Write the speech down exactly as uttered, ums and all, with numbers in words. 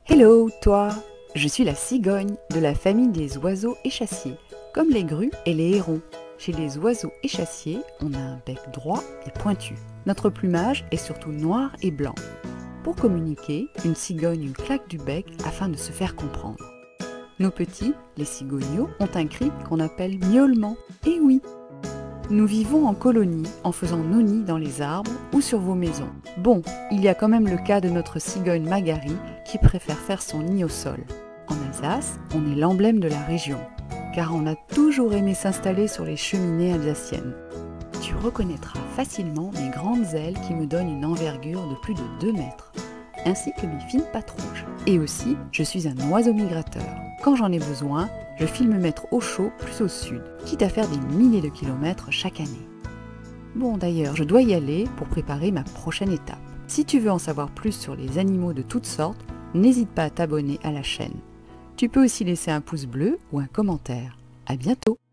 Hello, toi! Je suis la cigogne de la famille des oiseaux échassiers, comme les grues et les hérons. Chez les oiseaux échassiers, on a un bec droit et pointu. Notre plumage est surtout noir et blanc. Pour communiquer, une cigogne claque du bec afin de se faire comprendre. Nos petits, les cigogneaux, ont un cri qu'on appelle miaulement. Et oui! Nous vivons en colonie, en faisant nos nids dans les arbres ou sur vos maisons. Bon, il y a quand même le cas de notre cigogne Magali qui préfère faire son nid au sol. En Alsace, on est l'emblème de la région, car on a toujours aimé s'installer sur les cheminées alsaciennes. Tu reconnaîtras facilement mes grandes ailes qui me donnent une envergure de plus de deux mètres, ainsi que mes fines pattes rouges. Et aussi, je suis un oiseau migrateur. Quand j'en ai besoin, je file me mettre au chaud plus au sud, quitte à faire des milliers de kilomètres chaque année. Bon d'ailleurs, je dois y aller pour préparer ma prochaine étape. Si tu veux en savoir plus sur les animaux de toutes sortes, n'hésite pas à t'abonner à la chaîne. Tu peux aussi laisser un pouce bleu ou un commentaire. À bientôt!